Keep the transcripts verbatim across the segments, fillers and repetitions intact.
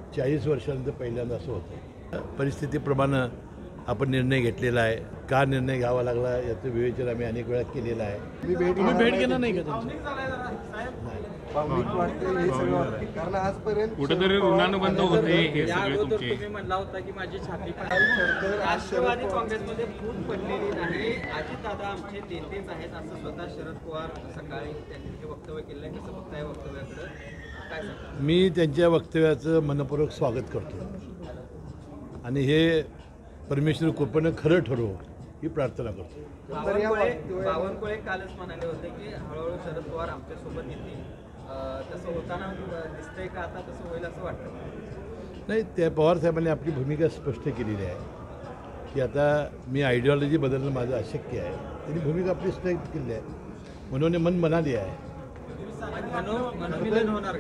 चाळीस वर्षानंतर पहिल्यांदा असं होतं. परिस्थितीप्रमाणे आपण निर्णय घेतलेला आहे. का निर्णय घ्यावा लागला याचं विवेचन आम्ही अनेक वेळा केलेलं आहे. तुम्ही भेट घेणार नाही का त्यांची? कारण आजपर्यंत कुठेतरी ऋणानुबंध होते हे सगळे तुमचे. तुम्ही म्हणला होता की माझी छाती राष्ट्रवादी काँग्रेसमध्ये फूट पडलेली नाही. अजितदादा आमचे नेतेच आहेत असं स्वतः शरद पवार सकाळी त्यांनी हे वक्तव्य केलं आहे. कसं बघताय वक्तव्याकडे? काय सांगता? मी त्यांच्या वक्तव्याचं मनपूर्वक स्वागत करतो आणि हे परमेश्वर कृपेनं खरं ठरवो ही प्रार्थना करतो. बावनकुळे बावनकुळे कालच म्हणाले होते की हळूहळू शरद पवार आमच्यासोबत येतील. तसं होताना दिसतंय का आता तसं होईल असं वाटतं? नाही, त्या पवारसाहेबांनी आपली भूमिका स्पष्ट केलेली आहे की आता मी आयडिओलॉजी बदलणं माझं अशक्य आहे. त्यांनी भूमिका आपली स्पष्ट केली आहे. म्हणून मन म्हणाली आहे. मनोमिलन होणार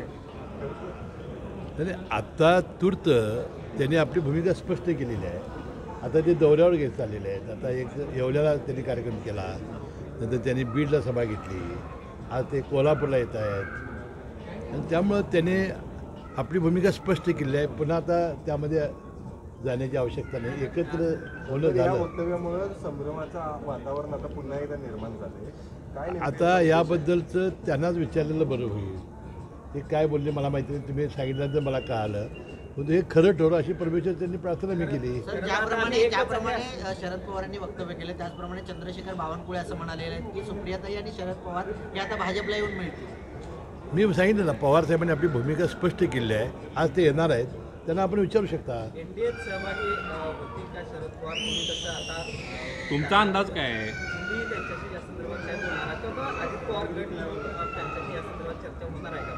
नाही, आता तूर्त त्यांनी आपली भूमिका स्पष्ट केलेली आहे. आता ते दौऱ्यावर घेत चाललेले आहेत. आता एक येवल्याला त्यांनी कार्यक्रम केला, नंतर त्यांनी बीडला सभा घेतली, आज ते कोल्हापूरला येत आहेत आणि त्यामुळं त्याने आपली भूमिका स्पष्ट केली आहे. पुन्हा आता त्यामध्ये जाण्याची आवश्यकता नाही. एकत्र होणं झालं. वक्तव्यामुळे संभ्रमाचं वातावरण आता पुन्हा एकदा निर्माण झाले. काय आता याबद्दलचं त्यांनाच विचारलेलं बरं होईल. ते काय बोलले मला माहिती नाही. तुम्ही सांगितल्यानंतर मला कळालं. परंतु हे खरं ठरवं अशी परमेश्वर त्यांनी प्रार्थना मी केली. ज्याप्रमाणे ज्याप्रमाणे शरद पवारांनी वक्तव्य केलं त्याचप्रमाणे चंद्रशेखर बावनकुळे असं म्हणाले आहेत की सुप्रियाताई आणि शरद पवार हे आता भाजपला येऊन मिळतील. मी सांगितलं ना, पवार साहेबांनी आपली भूमिका स्पष्ट केली आहे. आज ते येणार आहेत, त्यांना आपण विचारू शकता. एनडीएत सहभागी होतील का शरद पवार? तुम्ही तसं आता तुमचा अंदाज काय आहे? तुम्ही त्यांच्याशी या संदर्भात काय बोलणार किंवा अजित पवार गट त्यांच्याशी या संदर्भात चर्चा होणार आहे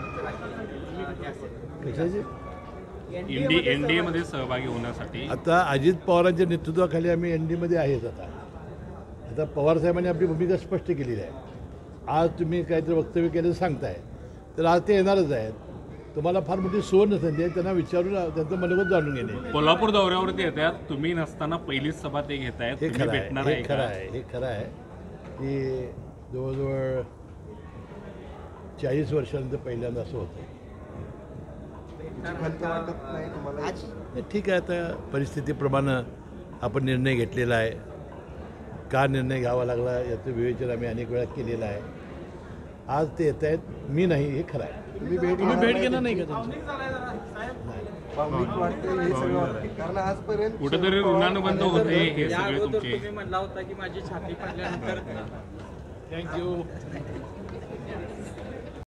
का? कशाची? एनडी एनडीए मध्ये सहभागी होण्यासाठी आता अजित पवारांच्या नेतृत्वाखाली आम्ही एन डीमध्ये आहेच. आता आता पवारसाहेबांनी आपली भूमिका स्पष्ट केलेली आहे. आज तुम्ही काहीतरी वक्तव्य केलं सांगताय, तर आज ते येणारच आहेत. तुम्हाला फार मोठी सुवर्ण संधी आहे त्यांना विचारून त्यांचं मनोगत जाणून घेणे. कोल्हापूर दौऱ्यावरती येतात, तुम्ही नसताना पहिलीच सभा ते घेत आहेत. हे तुम्ही खरं भेटणार आहे, आहे हे खरं का? आहे, हे खरं आहे की जवळजवळ चाळीस वर्षानंतर पहिल्यांदा असं होतं. आज ठीक आहे, आता परिस्थितीप्रमाणे आपण निर्णय घेतलेला आहे. का निर्णय घ्यावा लागला याचं विवेचन आम्ही अनेक वेळा केलेलं आहे. आज ते येत आहेत, मी नाही, हे खरं आहे. तुम्ही भेट घेणार नाही का त्यांची? कारण आजपर्यंत कुठेतरी ऋणानुबंध होते हे सगळे तुमचे. तुम्ही म्हणला होता की माझी छाती पडल्यानंतर थँक्यू.